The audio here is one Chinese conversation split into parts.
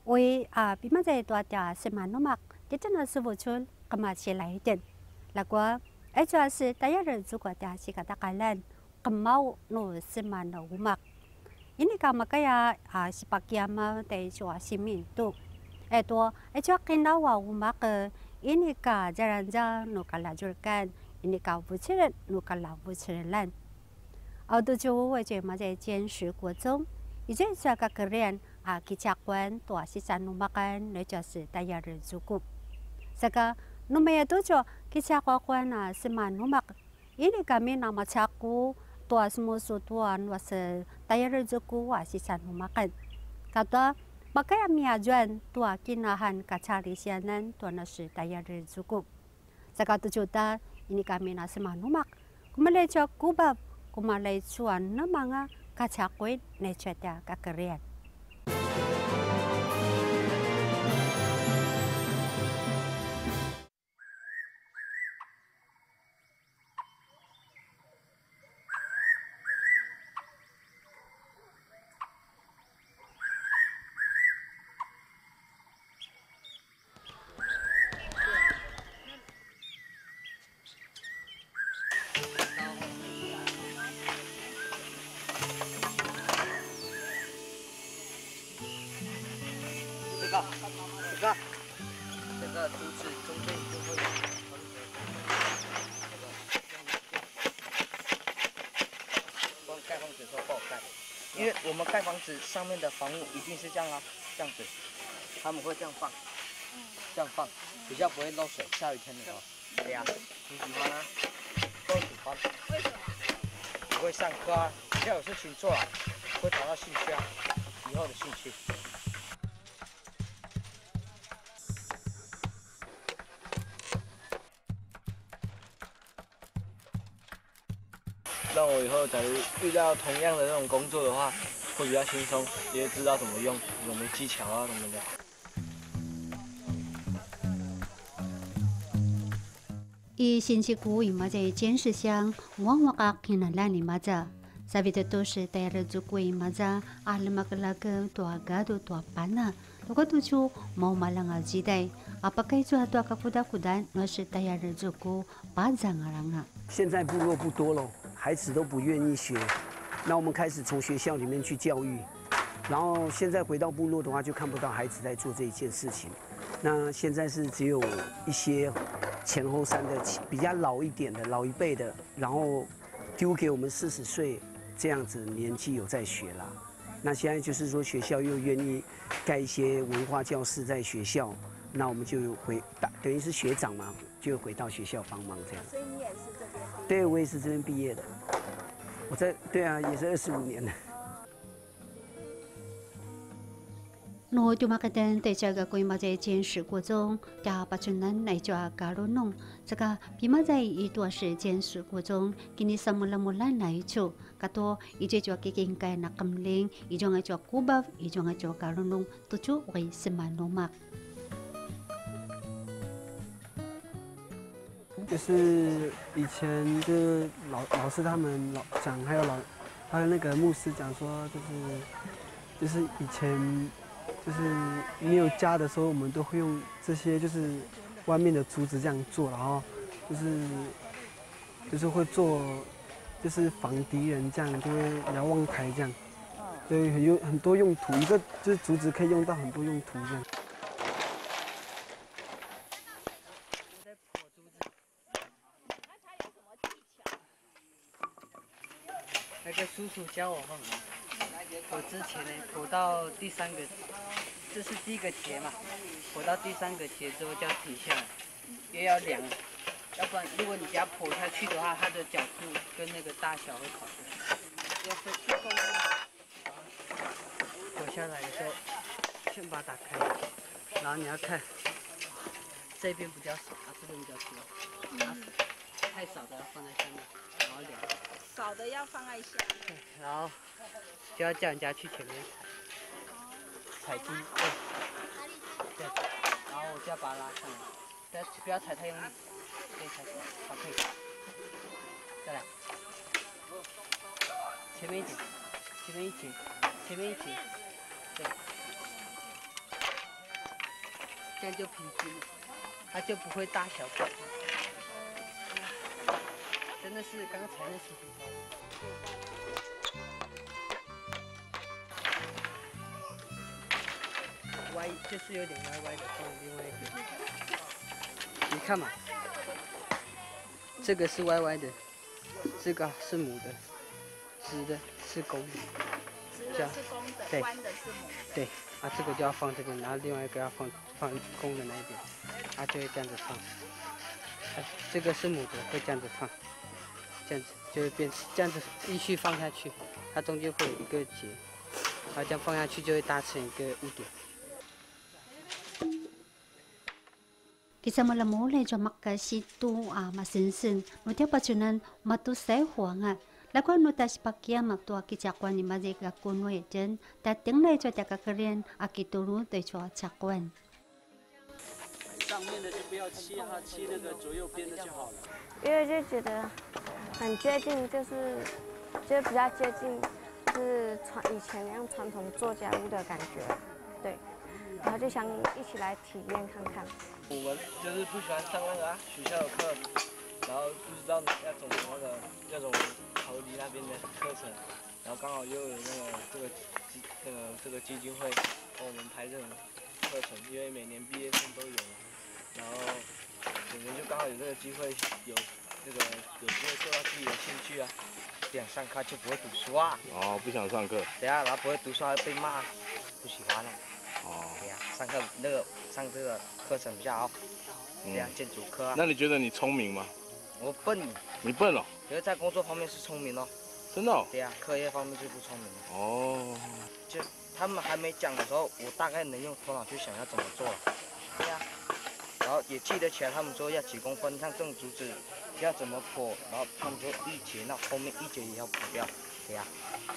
为比么在多点是蛮努嘛，这真的是不出干嘛起来一点，那个主要是大家人如果点是个大概人，干嘛努是蛮努嘛。ini kama kaya si pakiama te chua simintu eto chua kina wa umak ini ka jaranja no kala jurkan ini ka buchiren no kala buchiren au tu chu we che ma je chen shi guo zong i je cha ka korean ki cha kwan to si san no makan ne cha si ta ya ri zu ku saka no me to cho ki cha kwa kwan si man no mak ini kami nama cha ku tua semua tuan wasa tayar rezeku wasisan makan. Kata pakai miajuan tua kinahan kacari sianan tua nasi tayar rezeku. Sekatu juta ini kami nasi manumak. Kumalai cak kubab kumalai cuan namanga kacakuin necetya kakerian. 这个竹子中间就会有盖房子的时候不好盖，因为我们盖房子上面的房屋一定是这样啊，这样子，他们会这样放，这样放，比较不会漏水。下雨天的时候，对呀，你喜欢啊？都喜欢。为什么？不会上课啊，比较有事情做啊，会找到兴趣啊，以后的兴趣。 让我以后假如遇到同样的那种工作的话，会比较轻松，也知道怎么用，有没有技巧啊什么的。 一星期古以嘛在监视乡，往往个看了你嘛着，sabi tu tu是带着足贵嘛着，阿拉嘛个那个多个都多班呐，如果tu chu mau malang al jidai, apakah itu atau akak kuda-kuda, 那是带着足够把掌啊人啊。 现在部落不多了。 孩子都不愿意学，那我们开始从学校里面去教育，然后现在回到部落的话，就看不到孩子在做这一件事情。那现在是只有一些前后山的比较老一点的老一辈的，然后丢给我们40岁这样子年纪有在学啦。那现在就是说学校又愿意盖一些文化教室在学校，那我们就等于是学长嘛，就回到学校帮忙这样。所以你也是这边？对，我也是这边毕业的。我对啊，也是25年了。 No cuma keten te jaga koi ma jai chen shi guo zong, ya pacunan nai jua garu nong, jaga bima jai itu shi chen shi guo zong, kini samula-mula nai chu, kato ije jua kiking kai na kamling, ijo ngai jua kubab, ijo ngai jua garu nong, tu chu wei semano mak. 就是以前就是老师他们讲，还有那个牧师讲说，就是以前就是没有家的时候，我们都会用这些就是外面的竹子这样做，然后就是会做就是防敌人这样，就会瞭望台这样，对，有很多用途，一个就是竹子可以用到很多用途这样。 那个叔叔教我放，我之前呢剖到第3个，这是第1个节嘛，剖到第3个节之后就要停下来，也要量，要不然如果你给它剖下去的话，它的角度跟那个大小会跑出去。要分去控制。剖下来的时候，先把它打开，然后你要看，这边比较少，这边比较多，太少的要放在下面，然后量。 少的要放在下面， 然后就要叫人家去前面踩地，对，然后我就要把它拉上来，不要踩太用力，可以踩，好，可以，再来，前面一点，前面一节，对， 这样就平均了，它就不会大小不一。真的是刚才那是很高。歪就是有点歪歪的，放另外一边。你看嘛，这个是歪歪的，这个是母的，直的是公的。 直的是公的， 对弯的是母的。 对，啊，这个就要放这边，然后另外一个要放公的那一边，啊，就会这样子放。啊，这个是母的，会这样子放，这样子就会变这样子继续放下去，它中间会有一个结，然后这样放下去就会搭成一个屋顶。 Kisa malamulay jo makasitu masinsin. Nutia pacunan matusay huanga. Lako nutas pakya maktua kichakwan ni mazika kunwe jen. Tating lay jo takakarian akituru de jo chakwan. 上面的就不要漆哈，漆那个左右边的就好了。 因为就觉得很接近，就是比较接近，是以前那样传统做家务的感觉，对。然后就想一起来体验看看。 我们就是不喜欢上那个学校的课，然后不知道要怎么那种逃离那边的课程，然后刚好又有这个基金会帮我们排这种课程，因为每年毕业生都有，然后我们就刚好有这个机会，有机会做到自己的兴趣啊，不想上课就不会读书啊。 哦，不想上课。 对啊，然后不会读书还会被骂，不喜欢了。 哦， 对呀，上这个课程比较好，对呀，建筑科啊。 那你觉得你聪明吗？ 我笨， 你笨哦。 可是在工作方面是聪明哦。 真的哦。 对呀，课业方面就不聪明了。 哦。 就他们还没讲的时候，我大概能用头脑去想要怎么做了。对呀，然后也记得起来他们说要几公分，像这种竹子要怎么破，然后他们说一节，那后面一节也要破掉。对呀。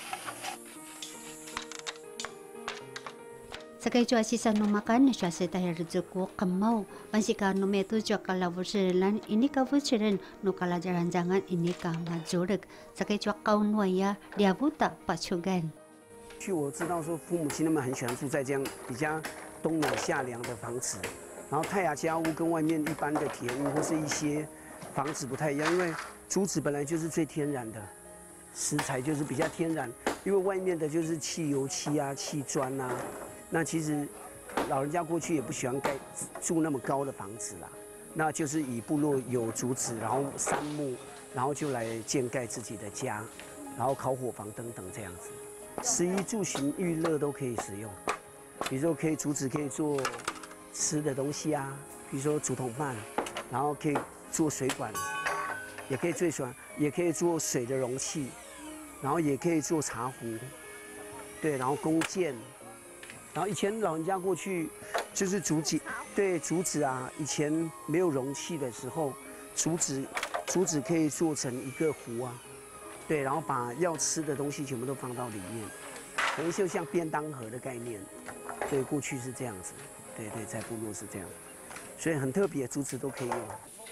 Sakay jo asisa numakan na siya sa tayo rizuko kamau. Pansika numetu jo kalavusiran ini kavusiran no kalajaranjangan ini kalajurek. Sakay jo kaunwaya liabuta pachugan. 据我知道说，父母亲他们很喜欢住在这样比较冬暖夏凉的房子，然后泰雅家屋跟外面一般的铁屋或是一些房子不太一样，因为竹子本来就是最天然的食材，就是比较天然，因为外面的就是汽油漆啊、砌砖啊。 那其实老人家过去也不喜欢住那么高的房子啦，那就是以部落有竹子，然后杉木，然后就来建盖自己的家，然后烤火房等等这样子，食衣住行娱乐都可以使用。比如说竹子可以做吃的东西啊，比如说竹筒饭，然后可以做水管，也可以做水，也可以做水的容器，然后也可以做茶壶，对，然后弓箭。 然后以前老人家过去就是竹子啊，以前没有容器的时候，竹子可以做成一个壶啊，对，然后把要吃的东西全部都放到里面，可能就像便当盒的概念，对，过去是这样子，对，在部落是这样，所以很特别，竹子都可以用。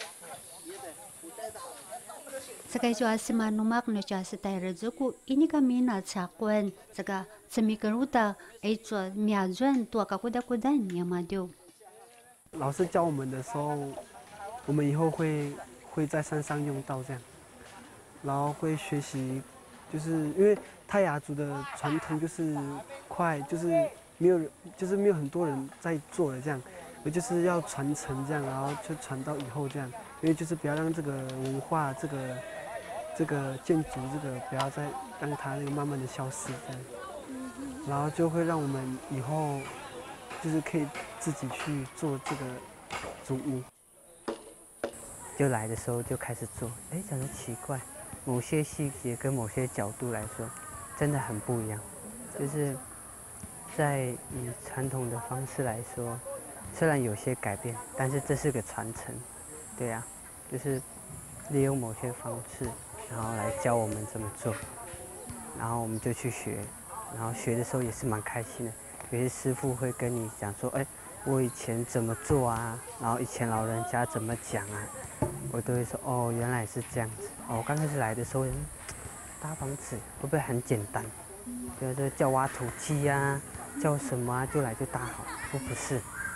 Sakay jo asima numak na siya sa tayo rizuko ini kami na chakwan. Saka semikaruta ay jo miajuan tua kakuda-kudan yamadu. 老师教我们的时候，我们以后会在山上用到这样，然后会学习，就是因为泰雅族的传统就是快，就是没有很多人在做的这样，我就是要传承这样，然后就传到以后这样，因为就是不要让这个文化这个建筑不要再让它慢慢的消失这样，然后就会让我们以后就是可以自己去做这个竹屋。 就来的时候就开始做，哎，长得奇怪，某些细节跟某些角度来说，真的很不一样。就是在以传统的方式来说，虽然有些改变，但是这是个传承，对呀，就是利用某些方式。 然后来教我们怎么做，然后我们就去学，然后学的时候也是蛮开心的。有些师傅会跟你讲说，哎，我以前怎么做啊，然后以前老人家怎么讲啊，我都会说，哦，原来是这样子。哦，我刚开始来的时候，搭房子会不会很简单？就是叫挖土机啊，叫什么啊，就来就搭好。不是，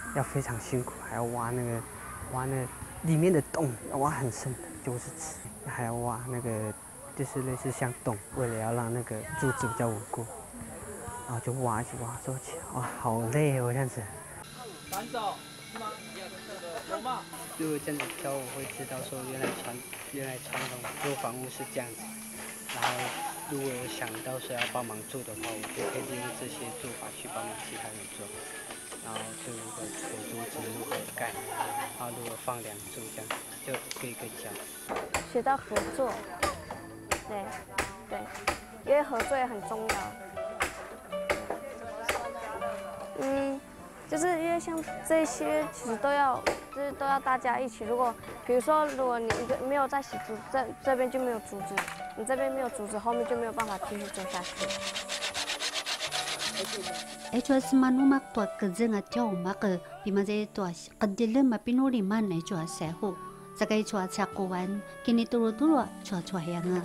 要非常辛苦，还要挖那个里面的洞，要挖很深，90尺，还要挖那个就是类似像洞，为了要让那个柱子比较稳固，然后就挖一直挖，做起来，哇，好累哦，这样子。 反手是吗？有吗？ 如果这样子教我会知道说原来传统做房屋是这样子，然后如果有想到谁要帮忙做的话，我就可以利用这些做法去帮忙其他人做。然后就如果有竹子如何盖，然后如果放梁柱这样，就一个教。 学到合作，对，因为合作也很重要。就是因为像这些其实都要大家一起。如果比如说，如果你一个没有在洗竹，这边就没有竹子，你这边没有竹子，后面就没有办法继续走下去。 Ejua semanu mak tua kerja ngacau mak pimaje tua kedile mapinuriman ejua sehu. Sakai cua cakuan kini turu cua yang。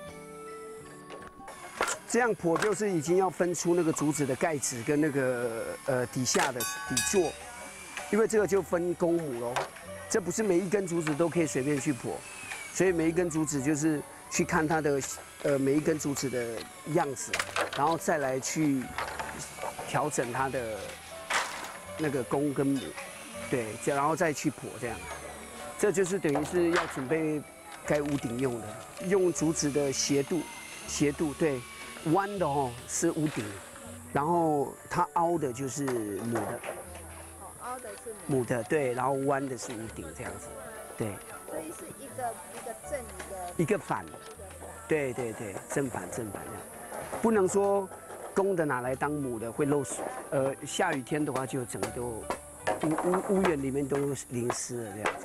这样剖就是已经要分出那个竹子的盖子跟那个底下的底座，因为这个就分公母喽。这不是每一根竹子都可以随便去剖，所以每一根竹子就是去看它的每一根竹子的样子，然后再来去调整它的那个公跟母，对，然后再去剖这样。这就是等于是要准备盖屋顶用的，用竹子的斜度对。弯的哦是屋顶，然后它凹的就是母的， 凹的是母的对，然后弯的是屋顶这样子，对。 所以是一个正一个反，对，正反这样，不能说公的拿来当母的会漏水，下雨天的话就整个都屋檐里面都淋湿了这样子。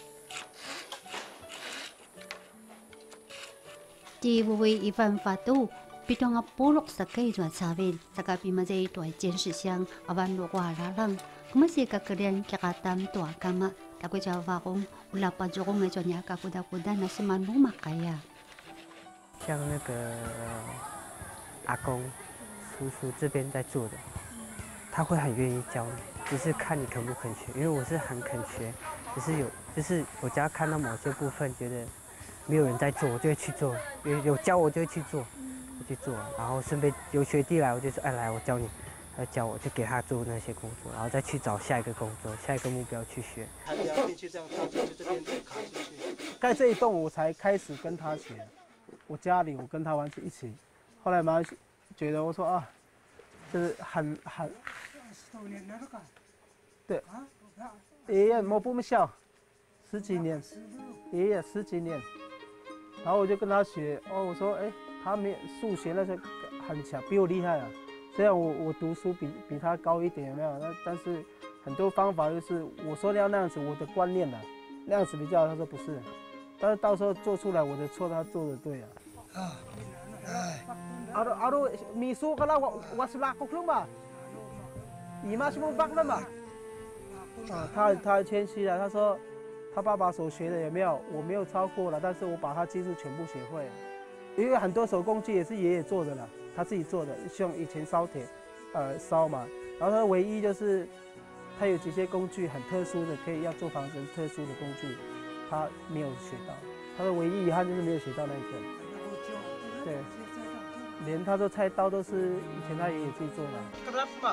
Di buwi Ivan Fatu pitong pulok sakay jua sawin saka pimaje tua jensi siang awan luwa lalang kumasi kakerian kakatam tua kama takwe jawa kong ulapa jokong ejonya kakuda na semanu makaya。 像那个阿公、叔叔这边在做的，他会很愿意教你，只是看你肯不肯学。因为我是很肯学，就是我只要看到某些部分觉得没有人在做，我就会去做；有教我就会去做。然后顺便有学弟来，我就说，哎，来，我教你，他教我，就给他做那些工作，然后再去找下一个工作、下一个目标去学。 他不要进去这样跳进去，这边再卡进去。盖这一栋我才开始跟他学，我家里我跟他玩一起，后来妈觉得我说啊，就是很对，爷爷我不小，10几年，爷爷10几年，然后我就跟他学，哦，我说哎。他数学那些很强，比我厉害啊。虽然我读书比他高一点，有没有？但是很多方法就是我说要那样子，我的观念啊，那样子比较好。他说不是，但是到时候做出来我的错，他做的对啊。Aro misu kalau waslakuk lu mah, ima semua bak了嘛。他谦虚了，他说他爸爸所学的有没有？我没有超过了，但是我把他技术全部学会了。因为很多手工具也是爷爷做的啦，他自己做的，像以前烧铁，烧嘛。然后他唯一就是他有几些工具很特殊的，可以要做房子特殊的工具，他没有学到。他的唯一遗憾就是没有学到那一个。对，连他说菜刀都是以前他爷爷自己做的。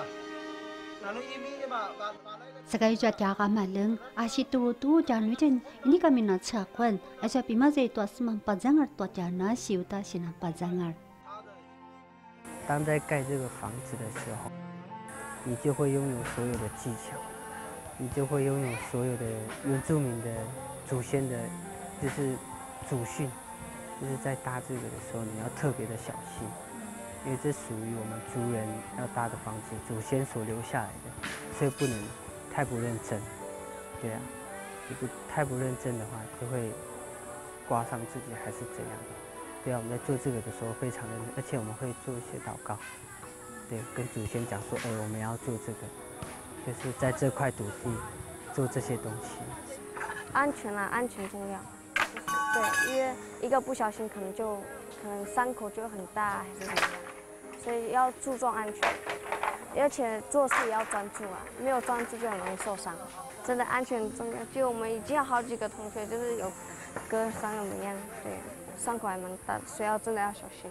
Sakay jua tiaka maleng asi turu janu jen ini kami na cakwan asa pimaje tua semang pajangar tua jana siuta sina pajangar。 当在盖这个房子的时候，你就会拥有所有的技巧，你就会拥有所有的原住民的祖先的，就是祖训，就是在搭这个的时候你要特别的小心。因为这属于我们族人要搭的房子，祖先所留下来的，所以不能太不认真，对啊，你太不认真的话，就会刮伤自己还是怎样的。对啊，我们在做这个的时候非常认真，而且我们会做一些祷告，对，跟祖先讲说，哎，我们要做这个，就是在这块土地做这些东西。 安全啊，安全重要，对，因为一个不小心可能伤口就很大还是什么。所以要注重安全， 而且做事也要专注啊，没有专注就很容易受伤。真的安全很重要，就我们已经有好几个同学就是有割伤怎么样，对，伤口还蛮大的，所以真的要小心。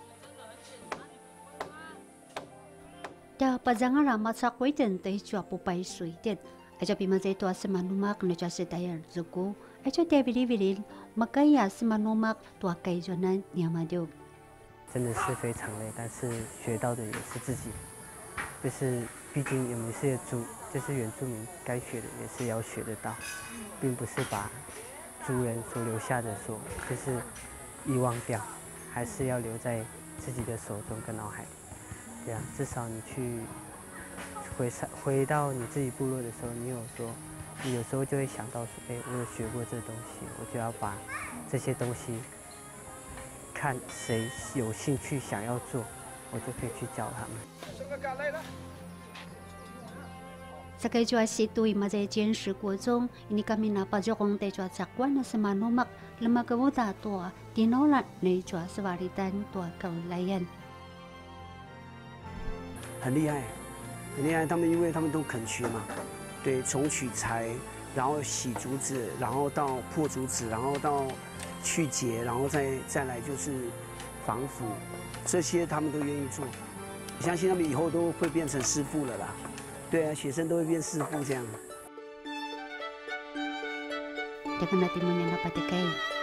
Dah pajangan ramah sakwiten teh cua pupai suiten. Aja pima zai tua semanumak na cua sedayar zuku. Aja dia bili makaya semanumak tua kai jonan niamadu. 真的是非常累，但是学到的也是自己，就是毕竟我们是就是原住民，该学的也是要学得到，并不是把族人所留下的就是遗忘掉，还是要留在自己的手中跟脑海里。对啊，至少你去回到你自己部落的时候，你有时候就会想到说，哎，我有学过这东西，我就要把这些东西。 看谁有兴趣想要做，我就可以去教他们。 Sakay jua situ imazay jensi kuozong ini kami na pajokong te jua sakwan na semanumak lemagabuta tua tinolat ne jua sewaritan tua kaulayan。 很厉害，很厉害。他们因为他们都肯学嘛，对，从取材，然后洗竹子，然后到破竹子，然后到。 去结，然后再来就是防腐，这些他们都愿意做。我相信他们以后都会变成师傅了啦。对啊，学生都会变师傅这样。 Dengan nanti mengenai patikai.